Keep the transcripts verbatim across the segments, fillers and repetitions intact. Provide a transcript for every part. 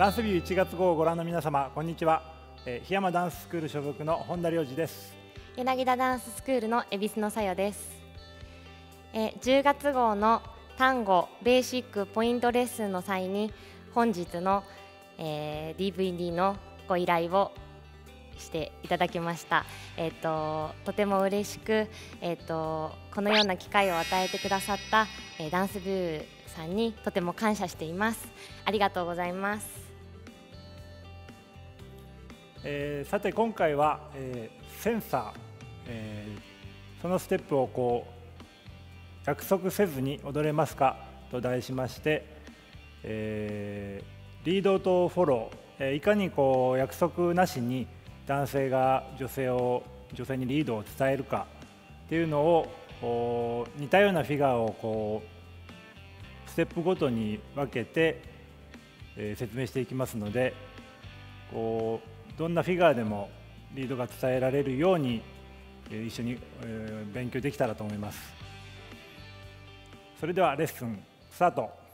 ダンスビューいちがつ号をご覧の皆様、こんにちは。えー、檜山ダンススクール所属の本田良二です。 柳田ダンススクールの恵比寿のさよです。えー、じゅうがつ号の単語ベーシックポイントレッスンの際に本日の、えー、ディーブイディー のご依頼をしていただきました。えー、ととても嬉しく、えー、とこのような機会を与えてくださった、えー、ダンスビューさんにとても感謝しています。ありがとうございます。 えー、さて今回は、えー、センサー、えー、そのステップをこう約束せずに踊れますかと題しまして、えー、リードとフォロー、えー、いかにこう約束なしに男性が女性を女性にリードを伝えるかっていうのを似たようなフィガーをこうステップごとに分けて、えー、説明していきますので、こうどんなフィガーでもリードが伝えられるように、えー、一緒に、えー、勉強できたらと思います。それではレッスンスタート。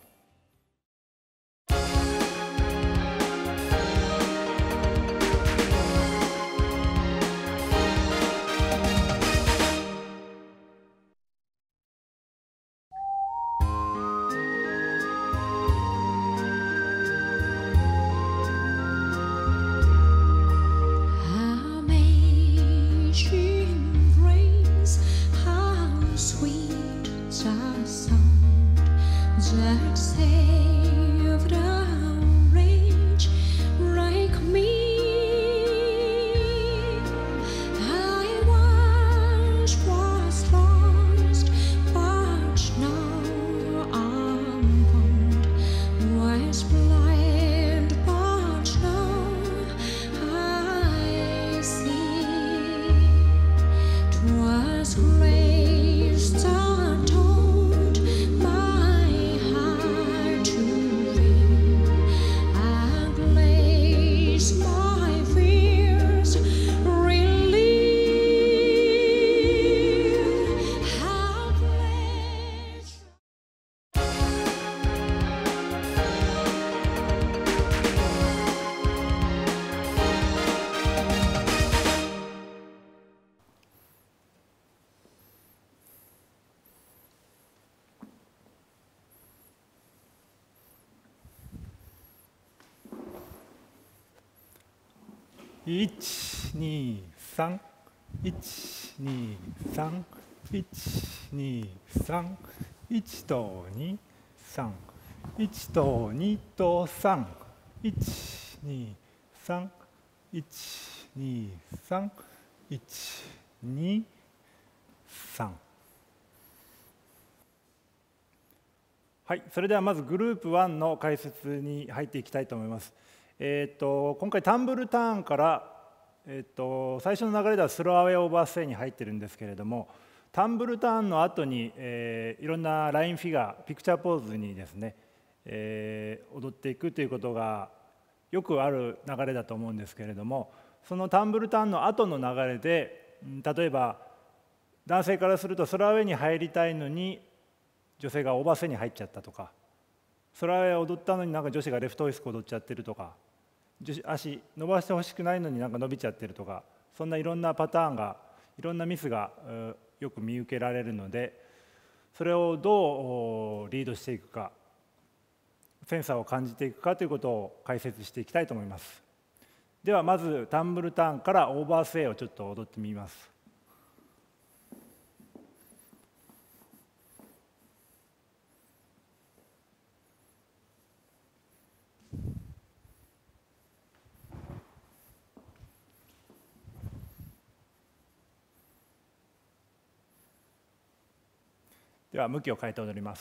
いち、に、さん、いち、に、さん、いち、に、さん、いちとに、さん、いちとにとさん、いち、に、さん、いち、に、さん、いち、に、さん。はい、それではまずグループワンの解説に入っていきたいと思います。えー、と今回タンブルターンから、えー、と最初の流れではスローアウェイオーバーステイに入ってるんですけれども、タンブルターンの後に、えー、いろんなラインフィガーピクチャーポーズにですね、えー、踊っていくということがよくある流れだと思うんですけれども、そのタンブルターンの後の流れで、例えば男性からするとスローアウェイに入りたいのに女性がオーバーステイに入っちゃったとか、スローアウェイ踊ったのになんか女子がレフトウイスク踊っちゃってるとか、足伸ばしてほしくないのになんか伸びちゃってるとか、そんないろんなパターンが、いろんなミスがよく見受けられるので、それをどうリードしていくか、センサーを感じていくかということを解説していきたいと思います。ではまずタンブルターンからオーバースウェイをちょっと踊ってみます。では向きを変えて踊ります。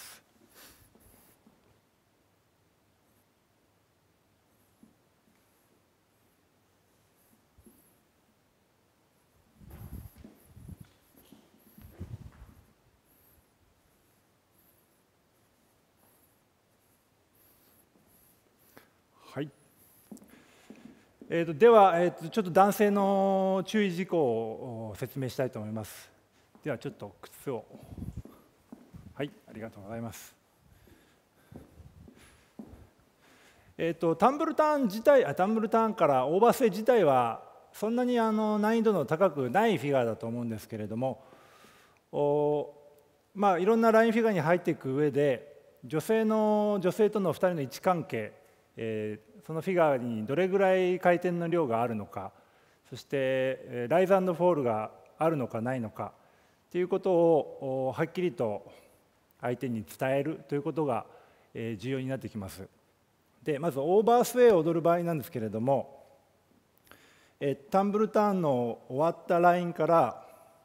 はい。えー、とでは、えー、とちょっと男性の注意事項を説明したいと思います。ではちょっと靴を。はい、ありがとうございます。 えー、とタンブルターン自体あタンブルターンからオーバースウェイ自体はそんなにあの難易度の高くないフィギュアだと思うんですけれども、おまあいろんなラインフィギュアに入っていく上で女性の女性とのふたりの位置関係、えー、そのフィギュアにどれぐらい回転の量があるのか、そしてライズ&フォールがあるのかないのかということをはっきりと相手に伝えるということが重要になってきます。でまずオーバースウェイを踊る場合なんですけれども、タンブルターンの終わったラインから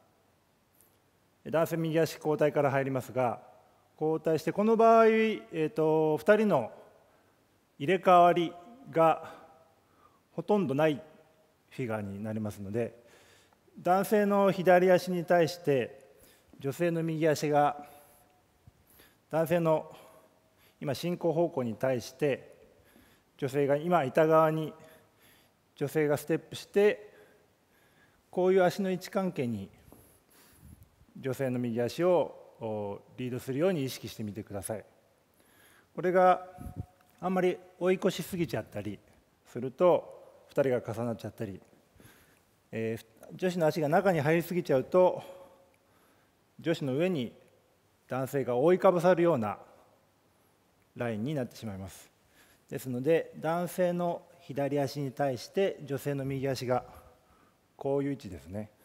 男性右足交代から入りますが、交代してこの場合、えー、とふたりの入れ替わりがほとんどないフィギュアになりますので、男性の左足に対して女性の右足が男性の今進行方向に対して女性が今板側に女性がステップして、こういう足の位置関係に女性の右足をリードするように意識してみてください。これがあんまり追い越しすぎちゃったりするとふたりが重なっちゃったり、えー、女子の足が中に入りすぎちゃうと女子の上に男性が覆いかぶさるようなラインになってしまいます。ですので男性の左足に対して女性の右足がこういう位置ですね。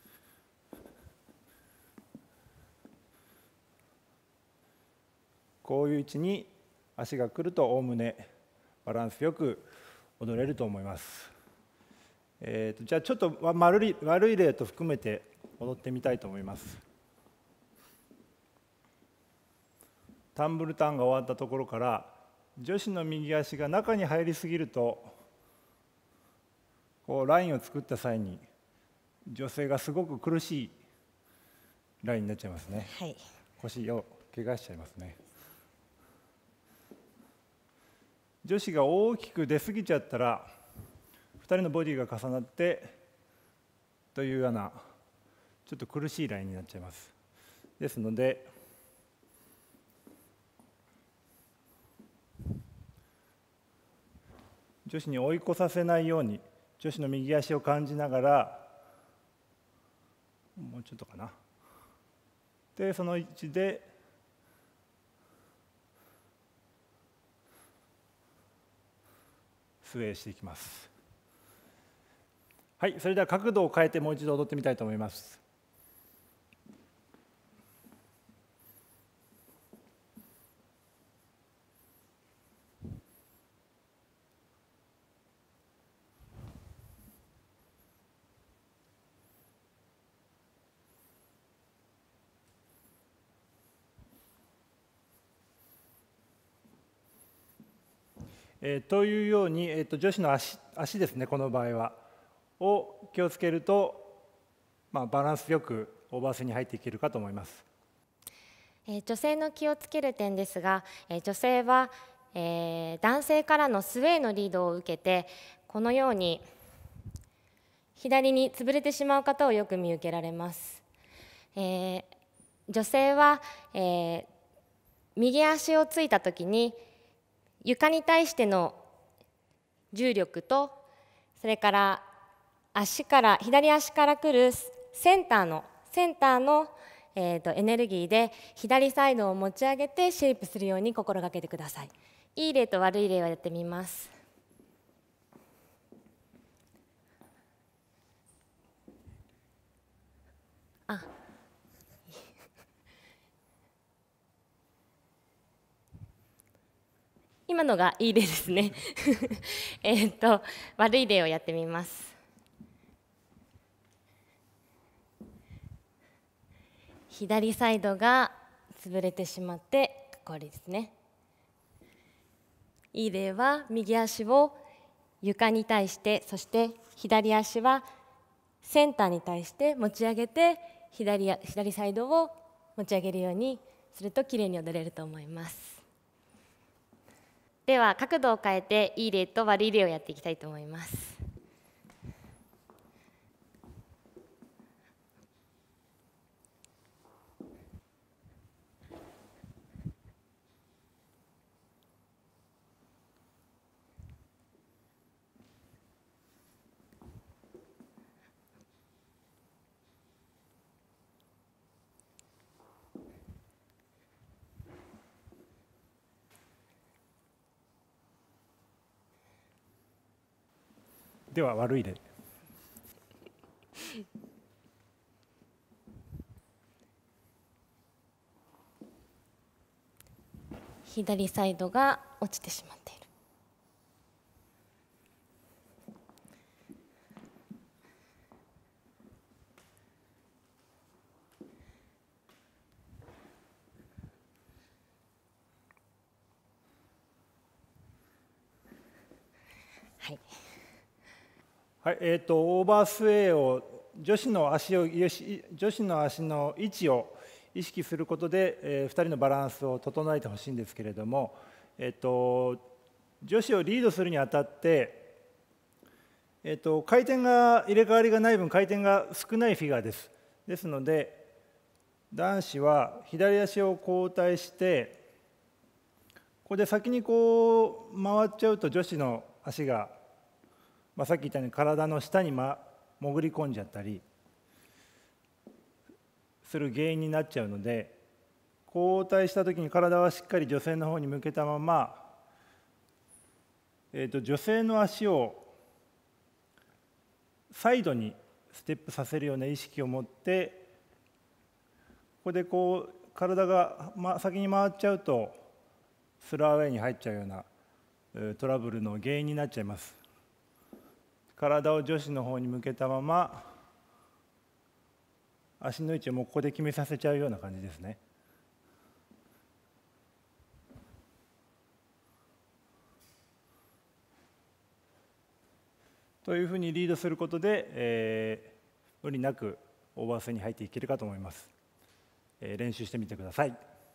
こういう位置に足が来るとおおむねバランスよく踊れると思います。えーと、じゃあちょっと悪い、悪い例と含めて踊ってみたいと思います。タンブルターンが終わったところから女子の右足が中に入りすぎるとこうラインを作った際に女性がすごく苦しいラインになっちゃいますね。 はい、 腰を怪我しちゃいますね。女子が大きく出過ぎちゃったらふたりのボディが重なってというようなちょっと苦しいラインになっちゃいます。ですので女子に追い越させないように女子の右足を感じながら、もうちょっとかな、でその位置でスウェイしていきます。はい、それでは角度を変えてもう一度踊ってみたいと思います。えー、というように、えー、と女子の 足, 足ですね、この場合はを気をつけると、まあ、バランスよくオーバースに入っていけるかと思います。 えー、女性の気をつける点ですが、えー、女性は、えー、男性からのスウェーのリードを受けてこのように左に潰れてしまう方をよく見受けられます。えー、女性は、えー、右足をついた時に床に対しての重力と、それから足から左足から来るセンターのセンターの、えー、とエネルギーで左サイドを持ち上げてシェイプするように心がけてください。いい例と悪い例をやってみます。あ今のがいい例ですねえっと悪い例をやってみます。左サイドが潰れてしまってこれですね。いい例は右足を床に対して、そして左足はセンターに対して持ち上げて 左, 左サイドを持ち上げるようにするときれいに踊れると思います。では角度を変えていい例と悪い例をやっていきたいと思います。 では悪い例。 左サイドが落ちてしまっている。はい。 はい、えーと、オーバースウェイを女子の足を女子の足の位置を意識することで、えー、ふたりのバランスを整えてほしいんですけれども、えーと、女子をリードするにあたって、えーと、回転が入れ替わりがない分回転が少ないフィギュアです。ですので男子は左足を交代してここで先にこう回っちゃうと女子の足が、まあ、さっき言ったように体の下に、ま、潜り込んじゃったりする原因になっちゃうので、交代した時に体はしっかり女性の方に向けたまま、えーと、女性の足をサイドにステップさせるような意識を持って、ここでこう体が、ま、先に回っちゃうとスローアウェイに入っちゃうようなトラブルの原因になっちゃいます。体を女子の方に向けたまま足の位置をもうここで決めさせちゃうような感じですね。というふうにリードすることで、えー、無理なくオーバースウェイに入っていけるかと思います。えー、練習してみてください。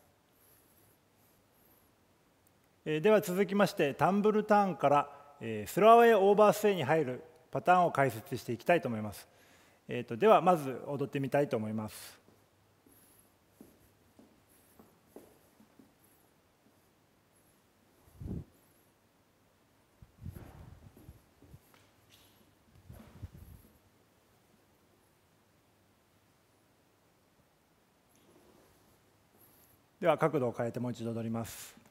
えー、では続きましてタンブルターンから、えー、スローアウェイオーバースウェイに入るパターンを解説していきたいと思います。えーと、ではまず踊ってみたいと思います。では角度を変えてもう一度踊ります。